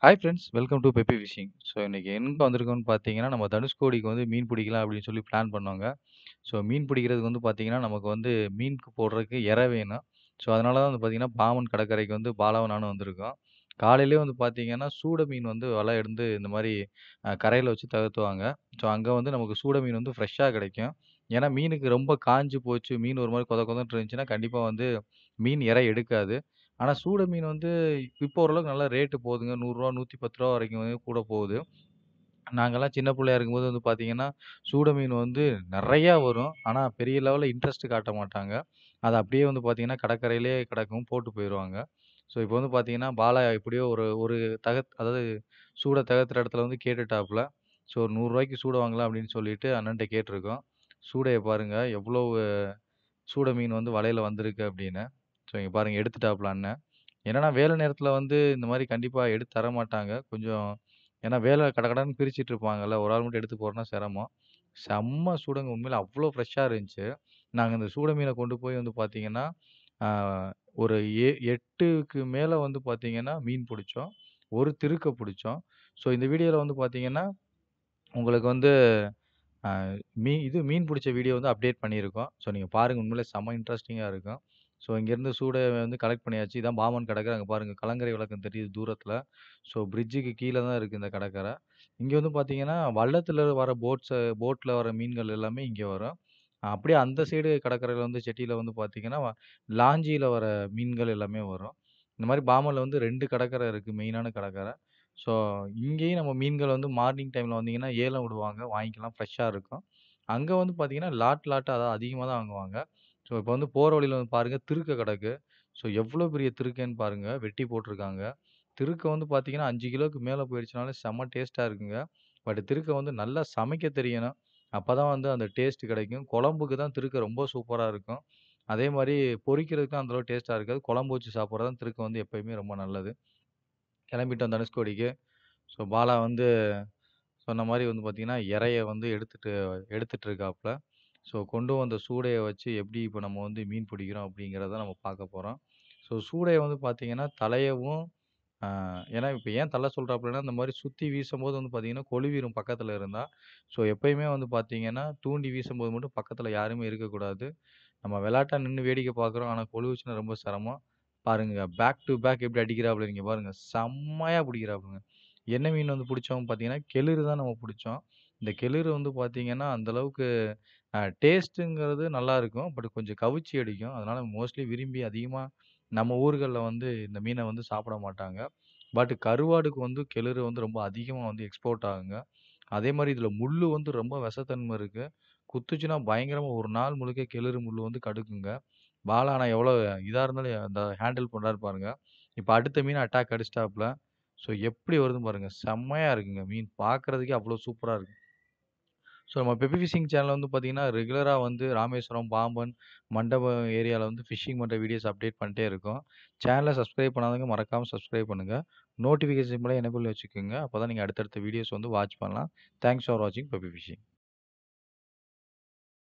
Hi friends, welcome to peppy fishing. So இன்னைக்கு எங்க வந்திருக்கோம்னு பார்த்தீங்கன்னா, நம்ம தனுஷ்கோடிக்கு வந்து மீன் பிடிக்கலாம் அப்படின்னு சொல்லி பிளான் பண்ணோங்க. ஸோ மீன் பிடிக்கிறதுக்கு வந்து பார்த்தீங்கன்னா, நமக்கு வந்து மீனுக்கு போடுறதுக்கு இரை வேணும். ஸோ அதனால தான் வந்து பார்த்தீங்கன்னா, பாம்பன் கடற்கரைக்கு வந்து பாலாவும் நானும் வந்திருக்கோம். காலையிலேயே வந்து பார்த்தீங்கன்னா, சூட மீன் வந்து வலை எடுத்து இந்த மாரி கரையில வச்சு தகர்த்துவாங்க. ஸோ அங்க வந்து நமக்கு சூட மீன் வந்து ஃப்ரெஷ்ஷா கிடைக்கும். ஏன்னா மீனுக்கு ரொம்ப காஞ்சு போச்சு, மீன் ஒரு மாரி கொத கொதன்னு இருந்துச்சுன்னா, கண்டிப்பா வந்து மீன் இரை எடுக்காது. ஆனா சூட மீன் வந்து இப்போ ஓரளவுக்கு நல்லா ரேட்டு போகுதுங்க. ரூ. 100 ரூ. 110 வரைக்கும் வந்து கூட போகுது. நாங்கலாம் சின்ன பிள்ளையா இருக்கும்போது வந்து பார்த்தீங்கன்னா, சூட மீன் வந்து நெறையா வரும். ஆனா பெரிய லெவல்ல இன்ட்ரெஸ்ட் காட்ட மாட்டாங்க. அது அப்படியே வந்து பார்த்தீங்கன்னா, கடற்கரையிலேயே கிடக்கும். போட்டு போயிருவாங்க. ஸோ இப்போ வந்து பார்த்தீங்கன்னா, பாலா எப்படியோ ஒரு ஒரு அதாவது சூட தகர்த்துற இடத்துல வந்து கேட்டுட்டாப்புல. ஸோ ஒரு ரூ. 100க்கு சூட வாங்கலாம் அப்படின்னு சொல்லிட்டு அண்ணன்ட்ட கேட்டுருக்கோம். சூடைய பாருங்க எவ்வளோ சூட மீன் வந்து வலையில வந்திருக்கு அப்படின்னு. ஸோ இங்க பாருங்க எடுத்துட்டாப்புல அண்ணன். என்னன்னா, வேலை நேரத்தில வந்து இந்த மாரி கண்டிப்பா எடுத்து தர மாட்டாங்க. கொஞ்சம் ஏன்னா வேலை கடகடன்னு பிரிச்சுட்டு இருப்பாங்கல்ல. ஒரு ஆள் மட்டும் எடுத்து போறதுனா சிரமம். செம்ம சூடங்க உண்மையில அவ்ளோ ஃப்ரெஷ்ஷா இருந்துச்சு. நாங்க இந்த சூட மீன கொண்டு போய் வந்து பார்த்தீங்கன்னா, ஆ ஒரு 8க்கு மேல வந்து பார்த்தீங்கன்னா, மீன் புடிச்சோம். ஒரு திருக்க புடிச்சோம். ஸோ இந்த வீடியோல வந்து பார்த்தீங்கன்னா, உங்களுக்கு வந்து அ இது மீன் புடிச்ச வீடியோ வந்து அப்டேட் பண்ணியிருக்கோம். ஸோ நீங்க பாருங்க உண்மையிலே செம்ம இன்ட்ரஸ்டிங்கா இருக்கும். ஸோ இங்கேருந்து சூட வந்து கலெக்ட் பண்ணியாச்சு. இதான் பாம்பன் கடற்கரை. அங்க பாருங்க கலங்கரை விளக்கம் தெரியுது தூரத்தில. ஸோ பிரிட்ஜுக்கு கீழ தான் இருக்கு இந்த கடற்கரை. இங்க வந்து பார்த்தீங்கன்னா, வள்ளத்துல வர போட்ல வர மீன்கள் எல்லாமே இங்க வரும். அப்படியே அந்த சைடு கடற்கரையில வந்து செட்டியில வந்து பார்த்தீங்கன்னா, லாஞ்சியில வர மீன்கள் எல்லாமே வரும். இந்த மாரி பாம்பன்ல வந்து 2 கடற்கரை இருக்கு. மெயினான கடற்கரை. ஸோ இங்கேயும் நம்ம மீன்கள் வந்து மார்னிங் டைம்ல வந்தீங்கன்னா, ஏலம் விடுவாங்க. வாங்கிக்கலாம். ஃப்ரெஷ்ஷா இருக்கும். அங்க வந்து பார்த்தீங்கன்னா, லாட்டா அதாவது அதிகமா தான் வாங்குவாங்க. ஸோ இப்போ வந்து போற வழியில வந்து பாருங்க, திருக்க கிடக்கு. ஸோ எவ்வளோ பெரிய திருக்கன்னு பாருங்க. வெட்டி போட்டுருக்காங்க. திருக்க வந்து பார்த்தீங்கன்னா, 5 கிலோவுக்கு மேல போயிடுச்சுனாலே செம்ம டேஸ்ட்டா இருக்குங்க. பட் திருக்க வந்து நல்லா சமைக்க தெரியணும். அப்பதான் வந்து அந்த டேஸ்ட் கிடைக்கும். குழம்புக்கு தான் திருக்க ரொம்ப சூப்பரா இருக்கும். அதே மாரி பொரிக்கிறதுக்கும் அந்த அளவு டேஸ்ட்டா இருக்காது. குழம்பு வச்சு சாப்பிடுறது தான் திருக்க வந்து எப்பயுமே ரொம்ப நல்லது. கிளம்பிட்டோம் தனுஷ்கோடிக்கு. ஸோ பாலா வந்து சொன்ன மாரி வந்து பார்த்தீங்கன்னா, இரைய வந்து எடுத்துட்டு இருக்காப்ல. ஸோ கொண்டு வந்த சூடைய வச்சு எப்படி இப்ப நம்ம வந்து மீன் பிடிக்கிறோம் அப்படிங்கிறத நம்ம பார்க்க போறோம். ஸோ சூடைய வந்து பார்த்தீங்கன்னா, தலையவும் ஆ ஏன்னா இப்ப ஏன் தள்ள சொல்றாப்லன்னா, இந்த மாரி சுத்தி வீசும்போது வந்து பார்த்தீங்கன்னா, கொழுவிரும் பக்கத்துல இருந்தா. ஸோ எப்பயுமே வந்து பார்த்தீங்கன்னா, தூண்டி வீசும்போது மட்டும் பக்கத்துல யாருமே இருக்கக்கூடாது. நம்ம விளையாட்டா நின்னு வேடிக்கை பார்க்குறோம். ஆனா கொழுவுச்சுன்னா ரொம்ப சிரமம். பாருங்க பேக் டு பேக் எப்படி அடிக்கிறாப்புல இங்க பாருங்க. செம்மையா பிடிக்கிறாப்புலங்க. என்ன மீன் வந்து புடிச்சோம் பார்த்தீங்கன்னா, கெளுரு தான் நம்ம புடிச்சோம். இந்த கெளுரு வந்து பார்த்தீங்கன்னா, அந்த அளவுக்கு டேஸ்ட்டுங்கிறது நல்லாருக்கும். பட் கொஞ்சம் கவுச்சி அடிக்கும். அதனால மோஸ்ட்லி விரும்பி அதிகமா நம்ம ஊர்கள்ல வந்து இந்த மீன வந்து சாப்பிட மாட்டாங்க. பட் கருவாடுக்கு வந்து கெளுரு வந்து ரொம்ப அதிகமா வந்து எக்ஸ்போர்ட் ஆகுங்க. அதே மாரி இதில முள்ளு வந்து ரொம்ப விஷத்தன்மை இருக்கு. குத்துச்சுன்னா பயங்கரமா ஒரு நாள் முழுக்க கெளுரு முள்ளு வந்து கடுக்குங்க. பாலா ஆனா எவ்வளோ இதா இருந்தாலும் அந்த ஹேண்டில் பண்றாரு பாருங்க. இப்ப அடுத்த மீன் அட்டாக் அடிச்சிட்டாப்ல. ஸோ எப்படி வருதுன்னு பாருங்க. செம்மையா இருக்குங்க. மீன் பார்க்கறதுக்கே அவ்வளோ சூப்பரா இருக்கு. ஸோ நம்ம பெப்பி ஃபிஷிங் சேனல் வந்து பார்த்தீங்கன்னா, ரெகுலரா வந்து ராமேஸ்வரம், பாம்பன், மண்டபம் ஏரியால வந்து ஃபிஷிங் பண்ற வீடியோஸ் அப்டேட் பண்ணிட்டே இருக்கோம். சேனல சப்ஸ்கிரைப் பண்ணாதவங்க மறக்காம சப்ஸ்கிரைப் பண்ணுங்க. நோட்டிஃபிகேஷன் சிம்பல எனேபிள் வச்சுக்கோங்க. அப்பதான் நீங்க அடுத்தடுத்த வீடியோஸ் வந்து வாட்ச் பண்ணலாம். தேங்க்ஸ் ஃபார் வாட்சிங் பெப்பி ஃபிஷிங்.